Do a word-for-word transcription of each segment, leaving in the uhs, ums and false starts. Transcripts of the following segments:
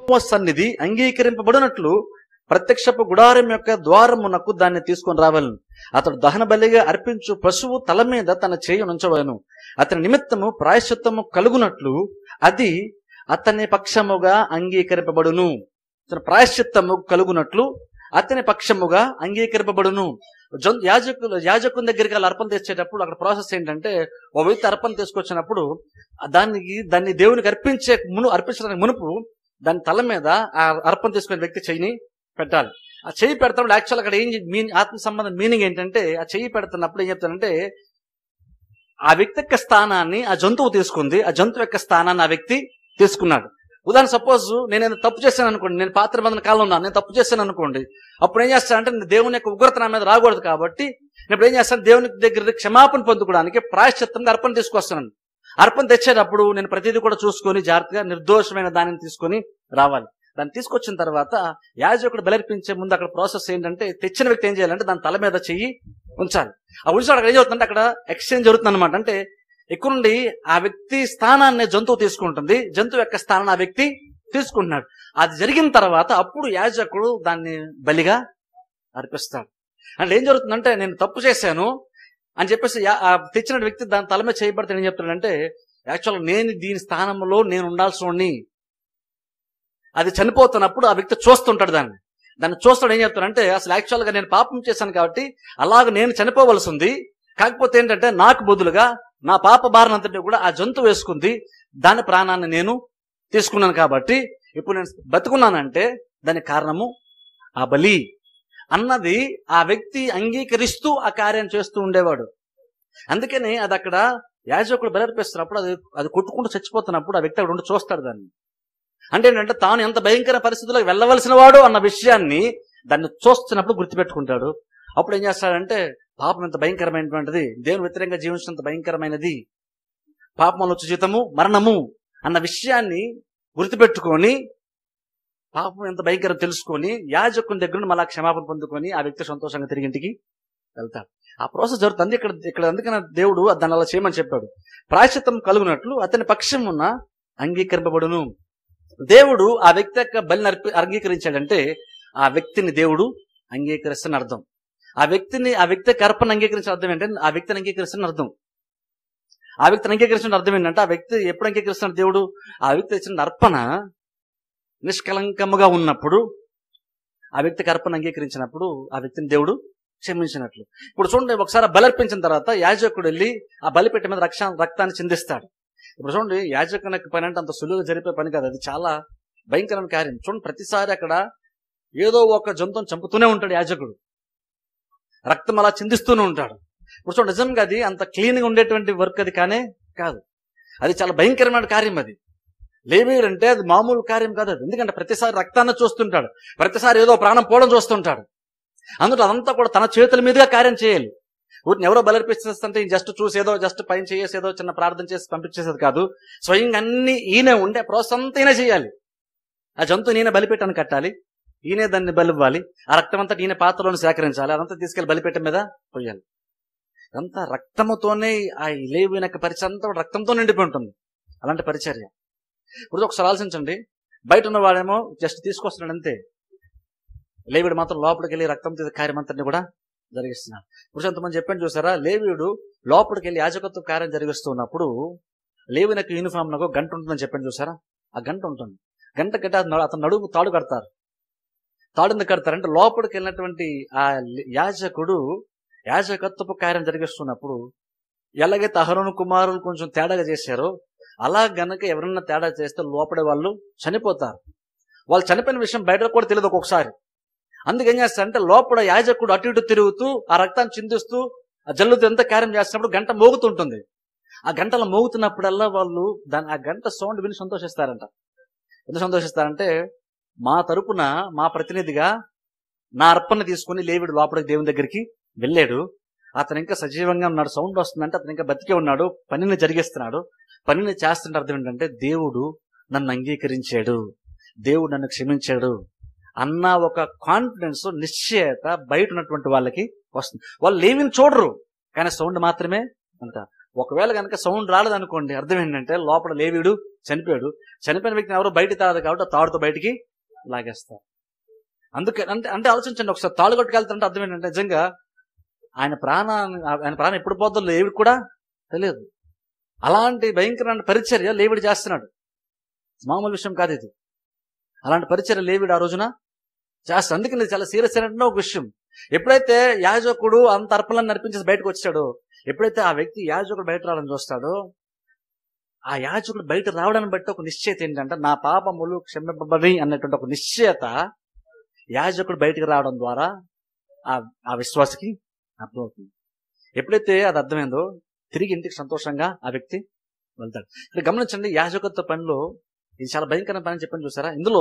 సన్నిధి అంగీకరింపబడినట్లు ప్రత్యక్షపు గుడారం యొక్క ద్వారమునకు దాన్ని తీసుకొని రావాలను. అతడు దహన బలిగా అర్పించు పశువు తల మీద తన చేయి ఉంచవలను. అతని నిమిత్తము ప్రాయశ్చిత్తము కలుగునట్లు అది అతని పక్షముగా అంగీకరింపబడును. అతని ప్రాయశ్చిత్తము కలుగునట్లు అతని పక్షముగా అంగీకరింపబడును. జన్ యాజకులు యాజకుని దగ్గరికి వాళ్ళు అర్పణ తెచ్చేటప్పుడు అక్కడ ప్రాసెస్ ఏంటంటే, ఒక వ్యక్తి అర్పణ తీసుకొచ్చినప్పుడు దానికి దాన్ని దేవునికి అర్పించే మును అర్పించడానికి మునుపు దాని తల మీద ఆ అర్పణ తీసుకునే వ్యక్తి చెయ్యిని పెట్టాలి. ఆ చెయ్యి పెడతాడు. యాక్చువల్ అక్కడ ఏం మీన్ ఆత్మ సంబంధం మీనింగ్ ఏంటంటే, ఆ చెయ్యి పెడుతున్నప్పుడు ఏం చెప్తానంటే, ఆ వ్యక్తి యొక్క స్థానాన్ని ఆ జంతువు తీసుకుంది, ఆ జంతువు యొక్క స్థానాన్ని ఆ వ్యక్తి తీసుకున్నాడు. ఉదాహరణ సపోజ్ నేను తప్పు చేశాను అనుకోండి, నేను పాత్ర బంధన కాలంలో ఉన్నాను, నేను తప్పు చేశాను అనుకోండి, అప్పుడు ఏం చేస్తానంటే నేను దేవుని యొక్క ఉగ్రత నా మీద రాకూడదు కాబట్టి నేను ఇప్పుడు ఏం చేస్తాను, దేవుని దగ్గర క్షమాపణ పొందుకోవడానికి ప్రాయశ్చిత్తంగా అర్పణ తీసుకొస్తున్నాను. అర్పణ తెచ్చేటప్పుడు నేను ప్రతిదీ కూడా చూసుకొని జాగ్రత్తగా నిర్దోషమైన దానిని తీసుకొని రావాలి. దాన్ని తీసుకొచ్చిన తర్వాత యాజకుడు బలర్పించే ముందు అక్కడ ప్రాసెస్ ఏంటంటే, తెచ్చిన వ్యక్తి ఏం చేయాలంటే దాని తల మీద చెయ్యి ఉంచాలి. ఆ ఉంచాడు అక్కడ ఏం జరుగుతుందంటే అక్కడ ఎక్స్చేంజ్ జరుగుతుంది అనమాట. అంటే ఇక్కడ నుండి ఆ వ్యక్తి స్థానాన్ని జంతువు తీసుకుంటుంది, జంతువు యొక్క స్థానాన్ని ఆ వ్యక్తి తీసుకుంటున్నాడు. అది జరిగిన తర్వాత అప్పుడు యాజకుడు దాన్ని బలిగా అర్పిస్తాడు. అంటే ఏం జరుగుతుందంటే, నేను తప్పు చేశాను అని చెప్పేసి ఆ తెచ్చిన వ్యక్తి దాని తల మీద చేయబడితే ఏం చెప్తాడంటే, యాక్చువల్గా నేను దీని స్థానంలో నేను ఉండాల్సి, అది చనిపోతున్నప్పుడు ఆ వ్యక్తి చూస్తుంటాడు. దాన్ని దాన్ని చూస్తాడు ఏం చెప్తాడంటే, అసలు యాక్చువల్గా నేను పాపం చేశాను కాబట్టి అలాగ నేను చనిపోవలసి ఉంది, కాకపోతే ఏంటంటే నాకు బదులుగా నా పాప భారం అంతటి కూడా ఆ జంతువు వేసుకుంది, దాని ప్రాణాన్ని నేను తీసుకున్నాను కాబట్టి ఇప్పుడు నేను బతుకున్నానంటే దానికి కారణము ఆ బలి అన్నది ఆ వ్యక్తి అంగీకరిస్తూ ఆ కార్యం చేస్తూ ఉండేవాడు. అందుకని అది అక్కడ యాజకుడు బలర్పిస్తున్నప్పుడు అది అది కొట్టుకుంటూ చచ్చిపోతున్నప్పుడు ఆ వ్యక్తి అక్కడ ఉండి చూస్తాడు దాన్ని. అంటే ఏంటంటే తాను ఎంత భయంకర పరిస్థితుల్లో వెళ్ళవలసిన వాడు అన్న విషయాన్ని దాన్ని చూస్తున్నప్పుడు గుర్తుపెట్టుకుంటాడు. అప్పుడు ఏం చేస్తాడంటే, పాపం ఎంత భయంకరమైనటువంటిది, దేవుని వ్యతిరేకంగా జీవించినంత భయంకరమైనది, పాపం వచ్చే జీతము మరణము అన్న విషయాన్ని గుర్తుపెట్టుకొని పాపం ఎంత భయంకరం తెలుసుకొని యాజకుని దగ్గర నుండి మళ్ళా క్షమాపణ పొందుకొని ఆ వ్యక్తి సంతోషంగా తిరిగి ఇంటికి వెళ్తాడు. ఆ ప్రాసెస్ జరుగుతుంది. ఇక్కడ ఇక్కడ అందుకని దేవుడు దాన్ని అలా చేయమని చెప్పాడు. ప్రాయశ్చిత్తం కలుగునట్లు అతని పక్షమున అంగీకరింపబడును. దేవుడు ఆ వ్యక్తి యొక్క బలిని అర్పి అంగీకరించాడంటే ఆ వ్యక్తిని దేవుడు అంగీకరిస్తున్న అర్థం. ఆ వ్యక్తిని ఆ వ్యక్తి యొక్క అర్పణ అంగీకరించిన అర్థం ఏంటంటే ఆ వ్యక్తిని అంగీకరిస్తున్న అర్థం. ఆ వ్యక్తిని అంగీకరించిన అర్థం ఏంటంటే, ఆ వ్యక్తి ఎప్పుడు అంగీకరిస్తున్న దేవుడు ఆ వ్యక్తి ఇచ్చిన అర్పణ నిష్కలంకముగా ఉన్నప్పుడు, ఆ వ్యక్తికి అర్పణ అంగీకరించినప్పుడు ఆ వ్యక్తిని దేవుడు క్షమించినట్లు. ఇప్పుడు చూడండి, ఒకసారి బలర్పించిన తర్వాత యాజకుడు వెళ్ళి ఆ బలిపెట్టె మీద రక్ష రక్తాన్ని చిందిస్తాడు. ఇప్పుడు చూడండి, యాజకునికి పని అంటే అంత సులువుగా జరిపే పని కాదు, అది చాలా భయంకరమైన కార్యం. చూడండి, ప్రతిసారి అక్కడ ఏదో ఒక జంతువుని చంపుతూనే ఉంటాడు యాజకుడు, రక్తం అలా చిందిస్తూనే ఉంటాడు. ఇప్పుడు చూడండి, నిజంగా అది అంత క్లీన్గా ఉండేటువంటి వర్క్ అది కానే కాదు, అది చాలా భయంకరమైన కార్యం. అది లేవీయుడు అంటే అది మామూలు కార్యం కాదు అది. ఎందుకంటే ప్రతిసారి రక్తాన్ని చూస్తుంటాడు, ప్రతిసారి ఏదో ప్రాణం పోవడం చూస్తుంటాడు. అందులో అదంతా కూడా తన చేతుల మీదుగా కార్యం చేయాలి. ఊరిని ఎవరో బలర్పిస్తుంటే జస్ట్ చూసేదో, జస్ట్ పైన చేసేదో, చిన్న ప్రార్థన చేసి పంపించేసేది కాదు. స్వయంగా అన్ని ఈయనే ఉండే ప్రాసెస్ అంతా ఈయన చేయాలి. ఆ జంతువుని ఈయన బలిపెట్టని కట్టాలి, ఈయనే దాన్ని బలివ్వాలి, ఆ రక్తం అంతా ఈయన పాత్రలోని సేకరించాలి, అదంతా తీసుకెళ్లి బలిపెట్ట మీద పోయాలి. అంతా రక్తముతోనే ఆ లేవీయుని యొక్క పరిచర్య అంతా రక్తంతో నిండిపోయి ఉంటుంది. అలాంటి పరిచర్య. ఇప్పుడు ఒకసారి ఆలోచించండి, బయట ఉన్నవాడేమో జస్ట్ తీసుకొస్తున్నాడు అంతే, లేవీయుడు మాత్రం లోపలికి వెళ్ళి రక్తం తీసే కార్యం అంతటిని కూడా జరిగిస్తున్నాడు. ఇప్పుడు ఎంతమంది చెప్పండి చూసారా, లేవీయుడు లోపలికి వెళ్ళి యాజకత్వ కార్యం జరిగిస్తున్నప్పుడు లేవీయుని యొక్క యూనిఫామ్ నాకు గంట ఉంటుందని చెప్పండి చూసారా, ఆ గంట ఉంటుంది. గంట గంట అతను నడుము తాడు కడతారు. తాడు ఎందుకు కడతారంటే లోపలికి వెళ్ళినటువంటి ఆ యాజకుడు యాజకత్వపు కార్యం జరిగిస్తున్నప్పుడు ఎలాగైతే అహరోను కుమారులు కొంచెం తేడాగా చేశారో అలా గనక ఎవరన్నా తేడా చేస్తే లోపడే వాళ్ళు చనిపోతారు. వాళ్ళు చనిపోయిన విషయం బయట కూడా తెలియదు ఒక్కొక్కసారి. అందుకేం చేస్తారంటే లోపల యాజకుడు అటు ఇటు తిరుగుతూ ఆ రక్తాన్ని చిందిస్తూ ఆ జల్లుతూ ఎంత కార్యం చేస్తున్నప్పుడు గంట మోగుతుంటుంది. ఆ గంటలు మోగుతున్నప్పుడల్లా వాళ్ళు దాని ఆ గంట సౌండ్ విని సంతోషిస్తారంట. ఎందుకు సంతోషిస్తారంటే, మా తరపున మా ప్రతినిధిగా నా అర్పణ తీసుకుని లేవీయుడు లోపలికి దేవుని దగ్గరికి వెళ్ళాడు, అతను ఇంకా సజీవంగా ఉన్నాడు, సౌండ్ వస్తుందంటే అతను ఇంకా బతికే ఉన్నాడు, పనిని జరిగిస్తున్నాడు. పనిని చేస్తుంటే అర్థం ఏంటంటే దేవుడు నన్ను అంగీకరించాడు, దేవుడు నన్ను క్షమించాడు అన్న ఒక కాన్ఫిడెన్స్, నిశ్చయత బయట ఉన్నటువంటి వాళ్ళకి వస్తుంది. వాళ్ళు లేవిని చూడరు కానీ సౌండ్ మాత్రమే అంటారు. ఒకవేళ కనుక సౌండ్ రాలేదనుకోండి, అర్థం ఏంటంటే లోపల లేవీడు చనిపోయాడు. చనిపోయిన వ్యక్తిని ఎవరో బయట తాగదు కాబట్టి ఆ తాడుతో బయటికి లాగేస్తారు. అందుకే అంటే అంటే ఆలోచించండి ఒకసారి, తాళు కొట్టుకెళ్తారంటే అర్థం ఏంటంటే నిజంగా ఆయన ప్రాణాన్ని ఆయన ప్రాణం ఎప్పుడు పోతుందో లేవిడికి కూడా తెలియదు. అలాంటి భయంకరమైన పరిచర్య లేవిడు చేస్తున్నాడు. మామూలు విషయం కాదు ఇది. అలాంటి పరిచర్య లేవిడు ఆ రోజున చేస్తాడు. అందుకని ఇది చాలా సీరియస్ అయినట్టు ఒక విషయం. ఎప్పుడైతే యాజకుడు అంత అర్పణలను నడిపించేసి బయటకు వచ్చాడో, ఎప్పుడైతే ఆ వ్యక్తి యాజకుడు బయట రావడం చూస్తాడో, ఆ యాజకుడు బయట రావడాన్ని బట్టి ఒక నిశ్చయత ఏంటంటే నా పాపములు క్షమింపబడి అన్నటువంటి ఒక నిశ్చయత యాజకుడు బయటకు రావడం ద్వారా ఆ ఆ విశ్వాసకి అర్థమవుతుంది. ఎప్పుడైతే అది అర్థమైందో తిరిగి ఇంటికి సంతోషంగా ఆ వ్యక్తి వెళ్తాడు. ఇక్కడ గమనించండి, యాజకత్వ పనిలో ఇది చాలా భయంకరమైన పని అని చెప్పని చూసారా. ఇందులో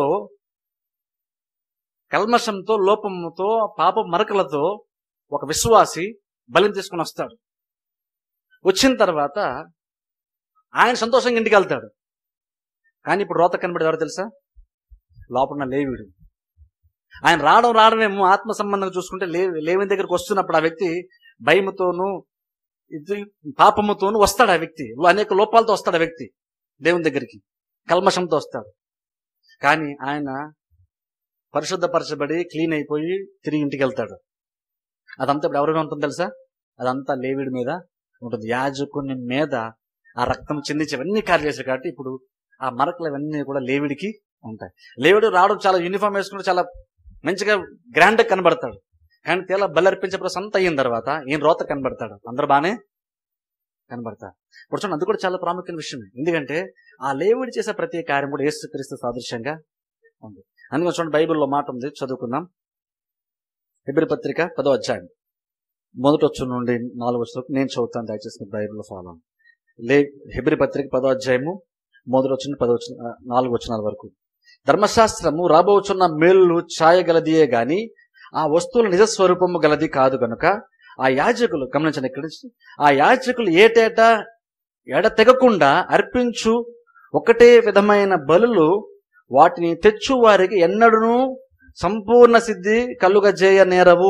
కల్మషంతో, లోపంతో, పాప మరకలతో ఒక విశ్వాసి బలిని తీసుకుని వస్తాడు. వచ్చిన తర్వాత ఆయన సంతోషంగా ఇంటికి వెళ్తాడు. కానీ ఇప్పుడు రోత కనబడేది ఎవరు తెలుసా? లోపల లేవీడు. ఆయన రావడం రావడమేమో ఆత్మ సంబంధంగా చూసుకుంటే లే లేవిని దగ్గరికి వస్తున్నప్పుడు ఆ వ్యక్తి భయముతోనూ ఇది పాపముతోనూ వస్తాడు. ఆ వ్యక్తి అనేక లోపాలతో వస్తాడు. ఆ వ్యక్తి దేవుని దగ్గరికి కల్మషంతో వస్తాడు. కానీ ఆయన పరిశుద్ధపరచబడి క్లీన్ అయిపోయి తిరిగి ఇంటికి వెళ్తాడు. అదంతా ఇప్పుడు ఎవరైనా ఉంటుంది తెలుసా? అదంతా లేవీడి మీద ఉంటుంది. యాజకుని మీద ఆ రక్తం చిందించి ఇవన్నీ కార్యాలు చేశారు కాబట్టి ఇప్పుడు ఆ మరకలు ఇవన్నీ కూడా లేవీడికి ఉంటాయి. లేవీడు రావడం చాలా యూనిఫామ్ వేసుకుంటూ చాలా మంచిగా గ్రాండ్ గా కనబడతాడు. కానీ తేలా బలర్పించే సంత అయిన తర్వాత ఈయన రోత కనబడతాడు. అందరూ బాగానే కనబడతారు. ఇప్పుడు చూడండి, అది కూడా చాలా ప్రాముఖ్యమైన విషయం. ఎందుకంటే ఆ లేవీడు చేసే ప్రతి కార్యం కూడా యేసుక్రీస్తు సాదృశ్యంగా ఉంది. అందుకని చూడండి, బైబిల్లో మాట ఉంది, చదువుకుందాం. హెబ్రీ పత్రిక పదో అధ్యాయం మొదటి వచ్చిన నుండి నాలుగు వచ్చిన నేను చదువుతాను, దయచేసి బైబిల్లో ఫాలో. లే హెబ్రీ పత్రిక పదో అధ్యాయము మొదటి వచ్చిన పదో వచ్చిన నాలుగు వచనాల వరకు. ధర్మశాస్త్రము రాబోచున్న మేలు ఛాయగలదియే గాని ఆ వస్తువుల నిజస్వరూపము గలది కాదు గనుక ఆ యాజకులు, గమనించండి ఇక్కడ, ఆ యాజకులు ఏటేటా ఎడతెగకుండా అర్పించు ఒకటే విధమైన బలులు వాటిని తెచ్చు వారికి ఎన్నడూ సంపూర్ణ సిద్ధి కలుగజేయ నేరవు.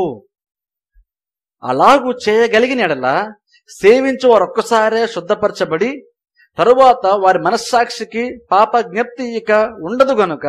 అలాగూ చేయగలిగిన ఎడల సేవించు వారు ఒక్కసారే శుద్ధపరచబడి తరువాత వారి మనస్సాక్షికి పాప జ్ఞప్తి ఇక ఉండదు గనుక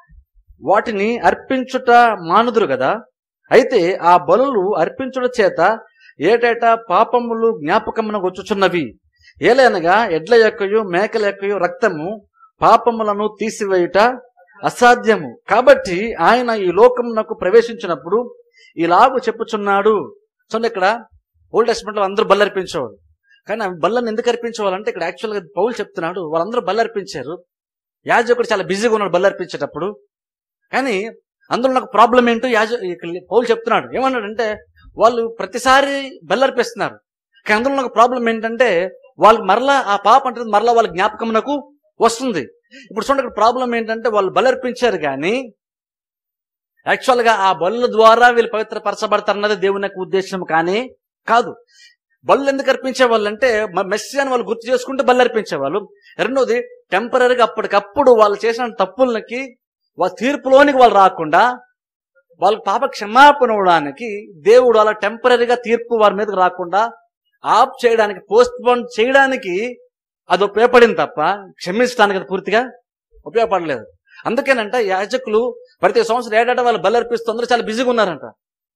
వాటిని అర్పించుట మానుదురు కదా. అయితే ఆ బలులు అర్పించుట చేత ఏటేటా పాపములు జ్ఞాపకమున వచ్చుచున్నవి. ఏలైనగా ఎడ్ల యొక్కయు మేకల యొక్కయు రక్తము పాపములను తీసివేయుట అసాధ్యము. కాబట్టి ఆయన ఈ లోకమునకు ప్రవేశించినప్పుడు ఇలాగూ చెప్పుచున్నాడు. చూడండి, ఇక్కడ ఓల్డ్ టెస్ట్మెంట్ లో అందరూ బలి అర్పించేవాడు. కానీ బల్లను ఎందుకు అర్పించేవాళ్ళంటే ఇక్కడ యాక్చువల్గా పౌలు చెప్తున్నాడు వాళ్ళందరూ బలి అర్పించారు. యాజకుడు చాలా బిజీగా ఉన్నాడు బలి అర్పించేటప్పుడు. కానీ అందులో నాకు ప్రాబ్లం ఏంటో యాజ పౌలు చెప్తున్నాడు. ఏమన్నాడంటే వాళ్ళు ప్రతిసారి బలి అర్పిస్తున్నారు, కానీ అందులో నాకు ప్రాబ్లం ఏంటంటే వాళ్ళకి మరలా ఆ పాప అంటే మరలా వాళ్ళ జ్ఞాపకమునకు వస్తుంది. ఇప్పుడు చూడండి, ఇక్కడ ప్రాబ్లం ఏంటంటే వాళ్ళు బలి అర్పించారు కానీ యాక్చువల్గా ఆ బలుల ద్వారా వీళ్ళు పవిత్రపరచబడతారన్నది దేవుని యొక్క ఉద్దేశం కానీ కాదు. బళ్ళు ఎందుకు అర్పించేవాళ్ళు అంటే మెస్సియాని వాళ్ళు గుర్తు చేసుకుంటే బళ్ళు అర్పించేవాళ్ళు. రెండోది టెంపరీగా అప్పటికప్పుడు వాళ్ళు చేసిన తప్పులకి వాళ్ళ తీర్పులోనికి వాళ్ళు రాకుండా వాళ్ళకి పాప క్షమాపణ ఇవ్వడానికి దేవుడు అలా టెంపరీగా తీర్పు వారి మీదకి రాకుండా ఆఫ్ చేయడానికి, పోస్ట్ పోన్ చేయడానికి అది ఉపయోగపడింది తప్ప క్షమించడానికి అది పూర్తిగా ఉపయోగపడలేదు. అందుకేనంట యాజకులు ప్రతి సంవత్సరం ఏడాట వాళ్ళు బలి అర్పిస్తూ అందరూ చాలా బిజీగా ఉన్నారంట.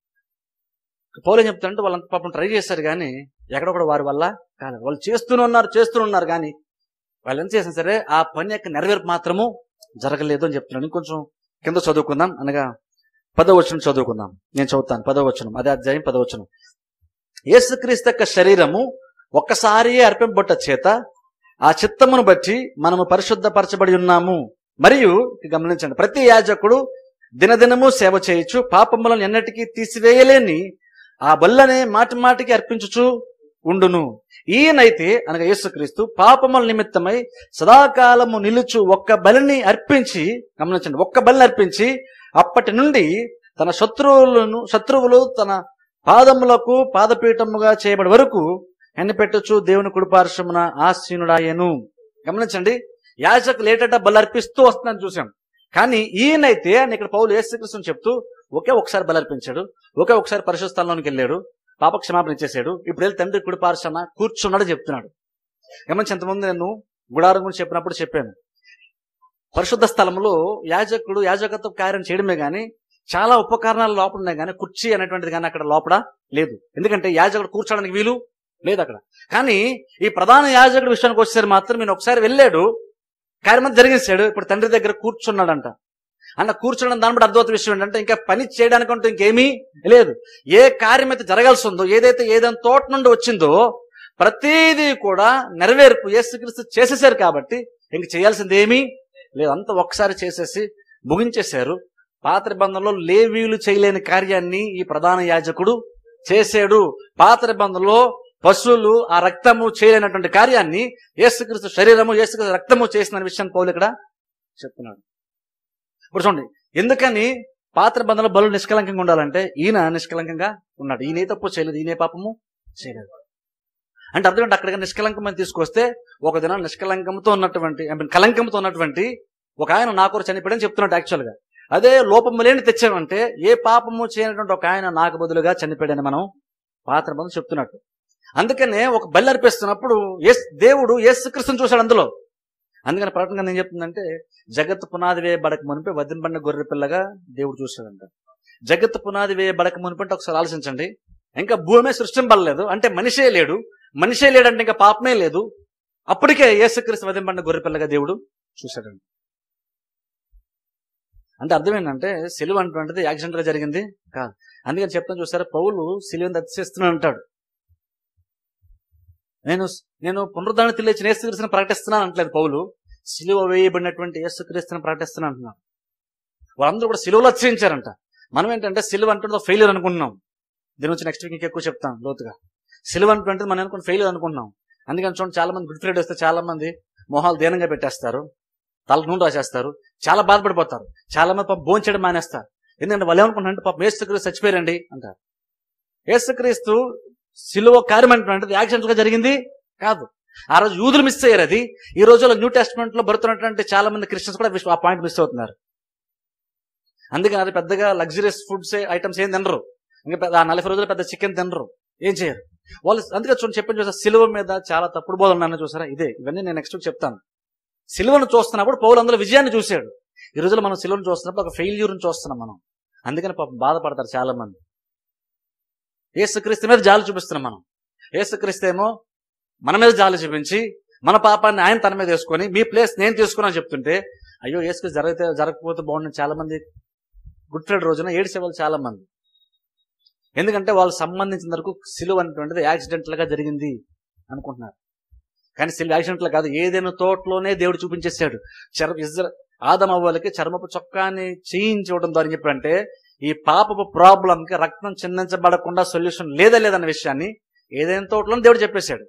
పౌలు ఏం చెప్తారంటే వాళ్ళంత పాపం ట్రై చేశారు కానీ ఎక్కడ కూడా వారి వల్ల కాలేదు. వాళ్ళు చేస్తూనే ఉన్నారు చేస్తూనే ఉన్నారు కానీ వాళ్ళు ఎంత చేసినా సరే ఆ పని యొక్క నెరవేర్పు మాత్రము జరగలేదు అని చెప్తున్నాడు. ఇంకొంచెం కింద చదువుకుందాం, అనగా పదవచనం చదువుకుందాం. నేను చదువుతాను పదవచనం, అదే అధ్యాయం పదవచనం. యేసుక్రీస్తు యొక్క శరీరము ఒక్కసారి అర్పింపబట్ట చేత ఆ చిత్తమును బట్టి మనము పరిశుద్ధపరచబడి ఉన్నాము. మరియు గమనించండి, ప్రతి యాజకుడు దినదినము సేవ చేయొచ్చు పాపములను ఎన్నటికీ తీసివేయలేని ఆ బల్లనే మాటి మాటికి అర్పించుచు ఉండును. ఈయనైతే అనగా యేసుక్రీస్తు పాపముల నిమిత్తమై సదాకాలము నిలుచు ఒక్క బలిని అర్పించి, గమనించండి, ఒక్క బలిని అర్పించి అప్పటి నుండి తన శత్రువులను శత్రువులు తన పాదములకు పాదపీఠముగా చేయబడి వరకు ఎన్నిపెట్టచ్చు దేవుని కుడిపార్శ్వమున ఆసీనుడాయను. గమనించండి, యాజకులు ఏటట బలి అర్పిస్తూ వస్తుందని చూసాం. కానీ ఈయనైతే ఇక్కడ పౌలు యేసుక్రీస్తుని చెప్తూ ఒకే ఒకసారి బలి అర్పించాడు, ఒకే ఒకసారి పరిశుద్ధ స్థలంలోనికి వెళ్ళాడు, పాప క్షమాపణ ఇచ్చేసాడు, ఇప్పుడు వెళ్ళి తండ్రి కుడి పార్శ్వన కూర్చున్నాడు చెప్తున్నాడు. గమనించి ఎంతమంది నేను గుడారం గురించి చెప్పినప్పుడు చెప్పాను, పరిశుద్ధ స్థలంలో యాజకుడు యాజకత్వ కార్యం చేయడమే కానీ చాలా ఉపకరణాలు లోపల ఉన్నాయి, కానీ కుర్చీ అనేటువంటిది కానీ అక్కడ లోపల లేదు. ఎందుకంటే యాజకుడు కూర్చోడానికి వీలు లేదు అక్కడ. కానీ ఈ ప్రధాన యాజకుడు విషయానికి వచ్చేసరికి మాత్రం నేను ఒకసారి వెళ్ళాడు, కార్యం జరిగేసాడు, ఇప్పుడు తండ్రి దగ్గర కూర్చున్నాడంట. అన్న కూర్చోడం దాన్ని బట్టి అద్భుత విషయం ఏంటంటే ఇంకా పని చేయడానికంటూ ఇంకేమీ లేదు. ఏ కార్యం అయితే జరగాల్సి ఉందో, ఏదైతే ఏదైనా తోట నుండి వచ్చిందో ప్రతిదీ కూడా నెరవేర్పు యేసుక్రీస్తు చేసేసారు కాబట్టి ఇంక చేయాల్సింది ఏమీ లేదు. అంతా ఒకసారి చేసేసి ముగించేశారు. పాత నిబంధనలో లేవీయులు చేయలేని కార్యాన్ని ఈ ప్రధాన యాజకుడు చేశాడు. పాత నిబంధనలో పశువులు ఆ రక్తము చేయలేనటువంటి కార్యాన్ని యేసుక్రీస్తు శరీరము యేసుక్రీస్తు రక్తము చేసిన విషయాన్ని పౌలు ఇక్కడ చెప్తున్నాడు. ఇప్పుడు చూడండి, ఎందుకని పాత నిబంధనలో బలు నిష్కలంకంగా ఉండాలంటే ఈయన నిష్కలంకంగా ఉన్నాడు. ఈయనే తప్పు చేయలేదు, ఈయనే పాపము చేయలేదు. అంటే అర్థం అక్కడికి నిష్కలంకమని తీసుకొస్తే ఒక దినం నిష్కలంకంతో ఉన్నటువంటి ఐ మీన్ కలంకంతో ఉన్నటువంటి ఒక ఆయన నా కొరకు చనిపోయాడని చెప్తున్నాడు యాక్చువల్గా. అదే లోపము లేని తెచ్చామంటే ఏ పాపము చేయనటువంటి ఒక ఆయన నాకు బదులుగా చనిపోయాడని మనం పాత నిబంధన చెప్తున్నట్టు. అందుకనే ఒక బలి అర్పిస్తున్నప్పుడు యేసు దేవుడు యేసుక్రీస్తుని చూశాడు అందులో. అందుకని ప్రకటన ఏం చెప్తుందంటే జగత్తు పునాది వేయబడక మునిపే వదిలిపడిన గొర్రె పిల్లగా దేవుడు చూశాడంట. జగత్తు పునాది వేయబడక మునిపంటే ఒకసారి ఆలోచించండి, ఇంకా భూమే సృష్టింపలేదు అంటే మనిషే లేడు, మనిషే లేడంటే ఇంకా పాపమే లేదు. అప్పటికే యేసుక్రీస్తు వదిలిపడిన గొర్రె పిల్లగా దేవుడు చూశాడంట. అంటే అర్థం ఏంటంటే సిలువ అటువంటిది యాక్సిడెంట్ గా జరిగింది కాదు. అందుకని చెప్తాను చూసారా, పౌలు సిలువని అతిశిస్తున్నాను అంటాడు. నేను నేను పునరుద్ధరణ తెలియచిన యేసుక్రీస్తుని ప్రకటిస్తున్నాను అంటలేదు పౌలు, సిలువ వేయబడినటువంటి యేసుక్రీస్తుని ప్రకటిస్తున్నాను అంటున్నాను. వాళ్ళందరూ కూడా సిలువలో అతిశయించారంట. మనం ఏంటంటే సిలువ అంటే ఫెయిల్యూర్ అనుకుంటున్నాం. దీని నుంచి నెక్స్ట్ వీక్ ఇంకా ఎక్కువ చెప్తాను లోతుగా. సిలువ అంటే మనం అనుకున్న ఫెయిల్యూర్ అనుకుంటున్నాం. అందుకని చూడండి, చాలా మంది గుడ్ ఫ్రైడే వస్తే చాలా మంది మొహాలు దీనంగా పెట్టేస్తారు, తలకు నూనె రాసేస్తారు, చాలా బాధపడిపోతారు. చాలా మంది పాపం భోజనం చేయడం మానేస్తారు. ఎందుకంటే వాళ్ళు ఏమనుకుంటారంటే పాపం యేసుక్రీస్తు చచ్చిపోయారండి అంటారు. యేసుక్రీస్తు సిలువ కార్యం అంటే యాక్సిడెంట్ గా జరిగింది కాదు. ఆ రోజు యూదులు మిస్ అయ్యారు అది. ఈ రోజుల్లో న్యూ టెస్ట్మెంట్ లో బరుతున్నటువంటి చాలా మంది క్రిస్టియన్స్ కూడా ఆ పాయింట్ మిస్ అవుతున్నారు. అందుకని అది పెద్దగా లగ్జరియస్ ఫుడ్స్ ఐటమ్స్ ఏం తినరు, ఇంకా ఆ నలభై రోజులు పెద్ద చికెన్ తినరు, ఏం చేయరు వాళ్ళు. అందుకే చూడండి చెప్పని చూసారు, సిలువ మీద చాలా తప్పుడు బోధలు ఉన్నాయని చూసారా. ఇదే ఇవన్నీ నేను నెక్స్ట్ చెప్తాను. సిలువను చూస్తున్నప్పుడు పౌలు అందులో విజయాన్ని చూశాడు. ఈ రోజుల్లో మనం సిలువను చూస్తున్నప్పుడు ఒక ఫెయిల్యూర్ని చూస్తున్నాం మనం. అందుకని పాపం బాధపడతారు చాలా మంది. యేసుక్రీస్తు మీద జాలి చూపిస్తున్నాం మనం. యేసుక్రీస్తు ఏమో మన మీద జాలి చూపించి మన పాపాన్ని ఆయన తన మీద వేసుకొని మీ ప్లేస్ నేను తీసుకున్నాను చెప్తుంటే, అయ్యో యేసుక్రీస్తు జరిగితే జరగకపోతే బాగుండని చాలా మంది గుడ్ ఫ్రైడే రోజున ఏడిసే వాళ్ళు చాలా మంది. ఎందుకంటే వాళ్ళు సంబంధించిన వరకు సిలువ అనేటువంటిది యాక్సిడెంటల్ గా జరిగింది అనుకుంటున్నారు. కానీ సిలువ యాక్సిడెంటల్ కాదు, ఏదైనా తోటలోనే దేవుడు చూపించేశాడు. చర్మ ఇజ్ర ఆదమ అవ్వలకి చర్మపు చొక్కాని చేయించడం ద్వారా చెప్పంటే ఈ పాపపు ప్రాబ్లంకి రక్తం చిందించబడకుండా సొల్యూషన్ లేదా లేదన్న విషయాన్ని ఏదైనా తోటలో దేవుడు చెప్పేశాడు.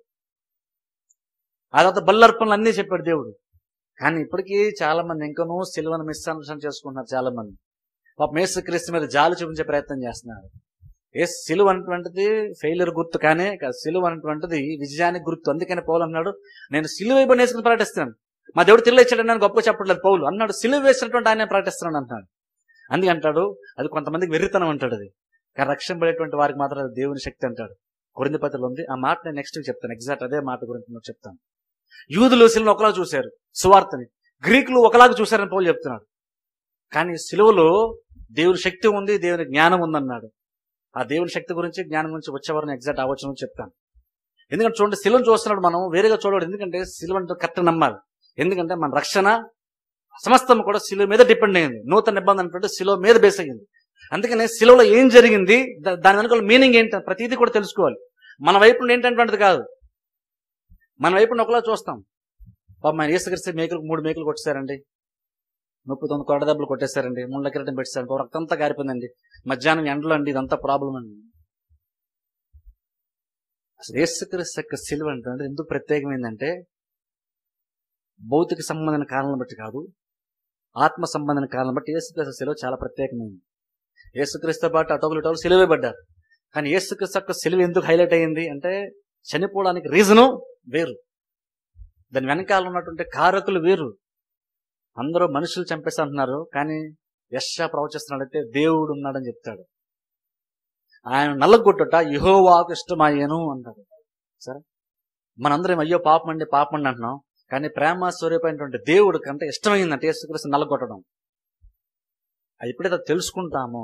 ఆ తర్వాత బల్లర్పణలు అన్నీ చెప్పాడు దేవుడు. కానీ ఇప్పటికీ చాలా మంది ఇంకనూ సిలువను మిస్అండర్స్టాండ్ చేసుకుంటున్నారు. చాలా మంది పాపం యేసుక్రీస్తు మీద జాలి చూపించే ప్రయత్నం చేస్తున్నారు. ఏ సిలువ అనేటువంటిది ఫెయిల్యూర్ గుర్తు కానీ సిలువ అనేటువంటిది విజయానికి గుర్తు. అందుకని పౌలు అన్నాడు, నేను సిలువ వేయబడిన యేసుని ప్రకటిస్తున్నాను. మా దేవుడు తిరిగి ఇచ్చాడని నేను గొప్ప చెప్పట్లేదు. పౌలు అన్నాడు సిలువ వేసినటువంటి ఆయన ప్రకటిస్తున్నాడు అంటున్నాడు. అందుకే అంటాడు అది కొంతమందికి వెర్రితనం అంటాడు, అది కానీ రక్షింపబడేటువంటి వారికి మాత్రం అది దేవుని శక్తి అంటాడు. కొరింథీ పత్రికలో ఉంది. ఆ మాట నేను నెక్స్ట్ చెప్తాను, ఎగ్జాక్ట్ అదే మాట గురించి నేను చెప్తాను. యూదులు సిలువను ఒకలా చూశారు సువార్తని, గ్రీకులు ఒకలాగా చూశారని పౌలు చెప్తున్నాడు. కానీ సిలువలో దేవుని శక్తి ఉంది, దేవుని జ్ఞానం ఉందన్నాడు. ఆ దేవుని శక్తి గురించి జ్ఞానం గురించి వచ్చేవారిని ఎగ్జాక్ట్ ఆలోచన చెప్తాను. ఎందుకంటే చూడండి, సిలువను చూస్తున్నాడు మనం వేరేగా చూడడు. ఎందుకంటే సిలువ అంటే కరెక్ట్ నమ్మాలి. ఎందుకంటే మన రక్షణ సమస్తం కూడా సిలువ మీద డిపెండ్ అయ్యింది. నూతన నిబంధన అంటే సిలువ మీద బేస్ అయ్యింది. అందుకనే సిలువలో ఏం జరిగింది, దాని వెనుక మీనింగ్ ఏంటి ప్రతిదీ కూడా తెలుసుకోవాలి. మన వైపు నుండి ఏంటంటే కాదు, మన వైపు నుండి ఒకలా చూస్తాం. పాపం ఆయన యేసుక్రీస్తు మేకులకు మూడు మేకులు కొట్టేశారండి, ముప్పై తొమ్మిది కొరడ దెబ్బలు కొట్టేశారండి, ముళ్ళ కిరీటం పెట్టేశారండి, రక్తం అంతా గారిపోయిందండి, మధ్యాహ్నం ఎండలో అండి, ఇదంతా ప్రాబ్లం అండి. అసలు యేసుక్రీస్తు యొక్క సిలువ అంటే ఎందుకు ప్రత్యేకమైందంటే భౌతిక సంబంధమైన కారణాలను బట్టి కాదు, ఆత్మ సంబంధమైన కారణం బట్టి యేసుక్రీస్తు సిలువ చాలా ప్రత్యేకమైంది. యేసుక్రీస్తు పాటు అటోగులు ఇటోగులు సిలువే పడ్డారు. కానీ యేసుక్రీస్తు యొక్క సిలువ ఎందుకు హైలైట్ అయ్యింది అంటే చనిపోవడానికి రీజను వేరు, దాని వెనకాల ఉన్నటువంటి కారకులు వేరు. అందరూ మనుషులు చంపేస్తా అంటున్నారు, కానీ యెషయా ప్రవచిస్తున్నాడైతే దేవుడు ఉన్నాడని చెప్తాడు. ఆయన నల్లగొట్టుట యెహోవాకు ఇష్టమయ్యేను అంటాడు. సరే, మనందరం అయ్యో పాపం అండి పాపం అండి అంటున్నాం. కానీ ప్రేమ స్వరూపమైనటువంటి దేవుడు కంటే ఇష్టమైందంటే యేసుక్రీస్తు నల్లగొట్టడం. అది ఎప్పుడైతే తెలుసుకుంటామో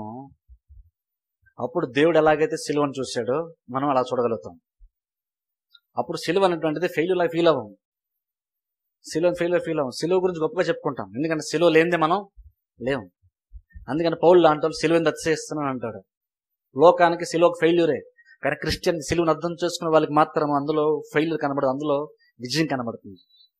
అప్పుడు దేవుడు ఎలాగైతే సిలువను చూశాడో మనం అలా చూడగలుగుతాం. అప్పుడు సిలువ అనేటువంటిది ఫెయిల్యూర్ లాగా ఫీల్ అవ్వం. సిలువను ఫెయిల్యూర్ ఫీల్ అవ్వం. సిలువ గురించి గొప్పగా చెప్పుకుంటాం, ఎందుకంటే సిలువ లేనిదే మనం లేవు. అందుకని పౌలు లాంటి వాళ్ళు సిలువని అతిశయిస్తున్నాను అంటాడు. లోకానికి సిలువ ఒక ఫెయిల్యూరే, కానీ క్రిస్టియన్ సిలువను అర్థం చేసుకునే వాళ్ళకి మాత్రం అందులో ఫెయిల్యూర్ కనబడదు, అందులో విజయం కనబడుతుంది.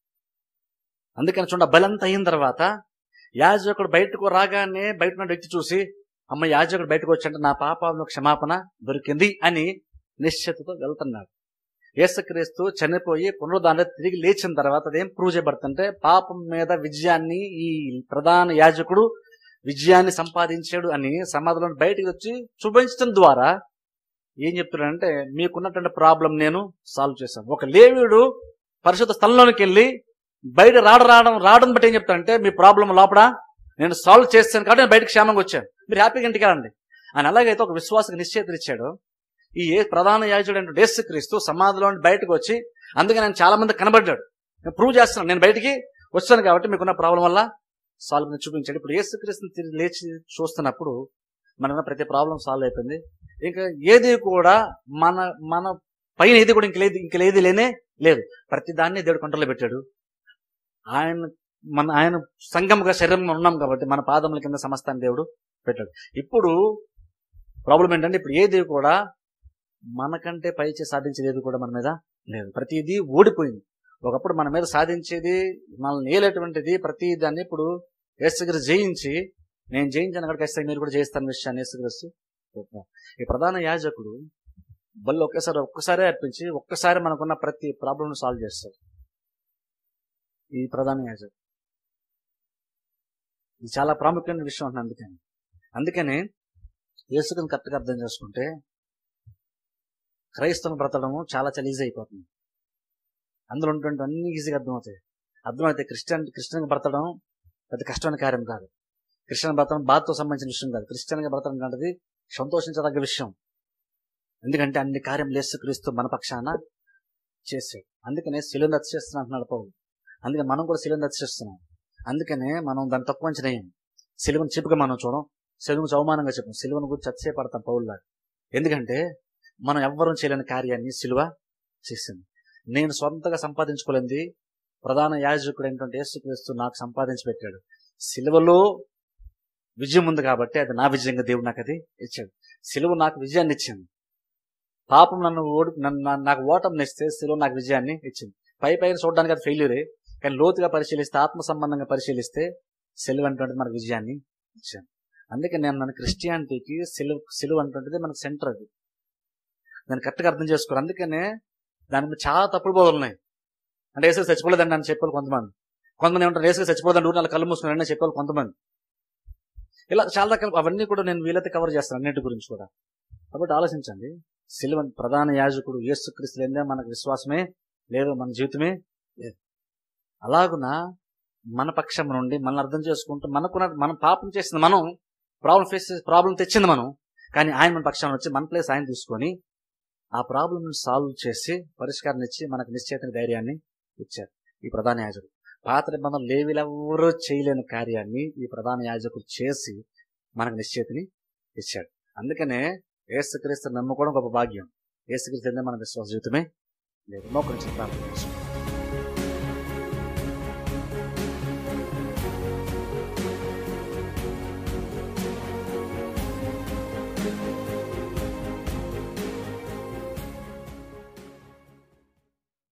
అందుకని చూడండి, బలంతా అయిన తర్వాత యాజకుడు బయటకు రాగానే బయట ఉన్న వ్యక్తి చూసి, అమ్మ యాజకుడు బయటకు వచ్చాడంటే నా పాపాలకు క్షమాపణ దొరికింది అని నిశ్చయతతో వెళ్తున్నాడు. యేసుక్రీస్తు చనిపోయి పునరుద్ధాన తిరిగి లేచిన తర్వాత అదేం ప్రూవ్ చేయబడుతుంటే పాపం మీద విజయాన్ని ఈ ప్రధాన యాజకుడు విజయాన్ని సంపాదించాడు అని సమాధిలో బయటకు వచ్చి చూపించడం ద్వారా ఏం చెప్తున్నాడంటే, మీకున్నటువంటి ప్రాబ్లం నేను సాల్వ్ చేశాను. ఒక లేవీయుడు పరిశుద్ధ స్థలంలోనికి వెళ్ళి బయట రాడ రావడం రావడం బట్టి ఏం చెప్తాడంటే, మీ ప్రాబ్లం లోపల నేను సాల్వ్ చేస్తాను కాబట్టి నేను బయటకు క్షేమంగా వచ్చాను, మీరు హ్యాపీగా ఇంటికి రండి అని. అలాగైతే ఒక విశ్వాసకు నిశ్చయితలు ఇచ్చాడు ఈ ఏ ప్రధాన యాజకుడు అంటే యేసుక్రీస్తు సమాధిలో బయటకు వచ్చి, అందుకే నేను చాలా మంది కనబడ్డాడు, నేను ప్రూవ్ చేస్తున్నాను, నేను బయటికి వచ్చాను కాబట్టి మీకున్న ప్రాబ్లం వల్ల సాల్వ్ చూపించాడు. ఇప్పుడు యేసుక్రీస్తుని తిరిగి లేచి చూస్తున్నప్పుడు మన ప్రతి ప్రాబ్లం సాల్వ్ అయిపోయింది. ఇంకా ఏది కూడా మన మన పైన ఏది కూడా ఇంక లేదు, ఇంక లేదు లేనే లేదు. ప్రతి దాన్ని దేవుడు కంట్రోల్లో పెట్టాడు. ఆయన మన ఆయన సంఘముగా శరీరంలో ఉన్నాం కాబట్టి మన పాదముల కింద సమస్తాన్ని దేవుడు పెట్టాడు. ఇప్పుడు ప్రాబ్లం ఏంటంటే, ఇప్పుడు ఏది కూడా మనకంటే పైచే సాధించేది ఏది కూడా మన మీద లేదు. ప్రతిదీ ఓడిపోయింది. ఒకప్పుడు మన మీద సాధించేది, మనల్ని ఏలేటువంటిది ప్రతి దాన్ని ఇప్పుడు యేసుక్రీస్తు జయించి, నేను జయించాను అక్కడ ఖచ్చితంగా మీరు కూడా జయిస్తాను విషయాన్ని యేసుక్రీస్తు. ఈ ప్రధాన యాజకుడు బళ్ళు ఒక్కసారి ఒక్కసారే అర్పించి ఒక్కసారి మనకున్న ప్రతి ప్రాబ్లం సాల్వ్ చేస్తాడు ఈ ప్రధాన యాజకుడు. ఇది చాలా ప్రాముఖ్యమైన విషయం అంటున్నాను. అందుకని అందుకని యేసుక్రీస్తుని కరెక్ట్గా అర్థం చేసుకుంటే క్రైస్తవం బ్రతడము చాలా చాలా ఈజీ అయిపోతుంది. అందులో ఉన్నటువంటి అన్ని ఈజీగా అర్థమవుతాయి. అర్థమైతే క్రిస్టియన్ క్రిస్టియన్గా బ్రతడం పెద్ద కష్టమైన కార్యం కాదు. క్రిస్టియన్ బ్రతడం బాధతో సంబంధించిన విషయం కాదు. క్రిస్టియన్గా బ్రతడం కంటే సంతోషించదగ్గ విషయం. ఎందుకంటే అన్ని కార్యములు యేసుక్రీస్తు మన పక్షాన చేశాడు. అందుకనే సిలువను అతిశయిస్తున్నాను అంటున్నాడు పౌలు. అందుకని మనం కూడా సిలువను అతిశయిస్తున్నాం. అందుకనే మనం దాన్ని తక్కువ అంచనా వేయం. సిలువను చిపుగా మనం చూడం, సిలువను అవమానంగా చెప్పం, సిలువను గురించి అతిశయపడతాం పౌలులాగా. ఎందుకంటే మనం ఎవ్వరూ చేయలేని కార్యాన్ని సిలువ చేసింది. నేను సొంతగా సంపాదించుకోలేంది ప్రధాన యాజకుడు ఏంటంటే యేసుక్రీస్తు నాకు సంపాదించి పెట్టాడు. సిలువలో విజయం ఉంది కాబట్టి అది నా విజయంగా దేవుడు నాకు అది ఇచ్చాడు. సిలువ నాకు విజయాన్ని ఇచ్చింది. పాపం నన్ను ఓడి నన్ను నాకు ఓటం ఇస్తే సిలువ నాకు విజయాన్ని ఇచ్చింది. పై పైన చూడడానికి అది ఫెయిల్యూరే, కానీ లోతుగా పరిశీలిస్తే, ఆత్మ సంబంధంగా పరిశీలిస్తే సిలువ అటువంటిది మనకు విజయాన్ని ఇచ్చాను. అందుకే నేను మన క్రిస్టియానిటీకి సిలువ సిలువ అటువంటిది మనకు సెంటర్. అది దాన్ని కరెక్ట్గా అర్థం చేసుకోరు. అందుకనే దాని మీద చాలా తప్పుడు బోధలు ఉన్నాయి. అంటే యేసు చచ్చిపోలేదండి అని చెప్పాలి కొంతమంది. కొంతమంది ఏమంటారు యేసు చచ్చిపోలేదండి ఊరు నాలుగు కళ్ళు మూసుకున్నారని చెప్పాలి కొంతమంది. ఇలా చాలా రకాల అవన్నీ కూడా నేను వీలైతే కవర్ చేస్తాను అన్నిటి గురించి కూడా. కాబట్టి ఆలోచించండి, సిలువ ప్రధాన యాజకుడు యేసుక్రీస్తు లేదే మనకు విశ్వాసమే లేదు, మన జీవితమే లేదు. అలాగున మన పక్షం నుండి మనల్ని అర్థం చేసుకుంటూ మనకున్న మనం పాపం చేసింది మనం, ప్రాబ్లం ఫేస్ ప్రాబ్లం తెచ్చింది మనం, కానీ ఆయన మన పక్షాన్ని వచ్చి మన ప్లేస్ ఆయన తీసుకొని ఆ ప్రాబ్లం సాల్వ్ చేసి పరిష్కారం ఇచ్చి మనకు నిశ్చయిత ధైర్యాన్ని ఇచ్చారు ఈ ప్రధాన యాజకుడు. పాత నిబంధనలు లేవీలెవరూ చేయలేని కార్యాన్ని ఈ ప్రధాన యాజకుడు చేసి మనకు నిశ్చయితని ఇచ్చాడు. అందుకనే యేసుక్రీస్తు నమ్ముకోవడం గొప్ప భాగ్యం. యేసుక్రీస్తు మన విశ్వాస జీవితమే లేదు. మోకరించి ప్రార్థన చేస్తాం.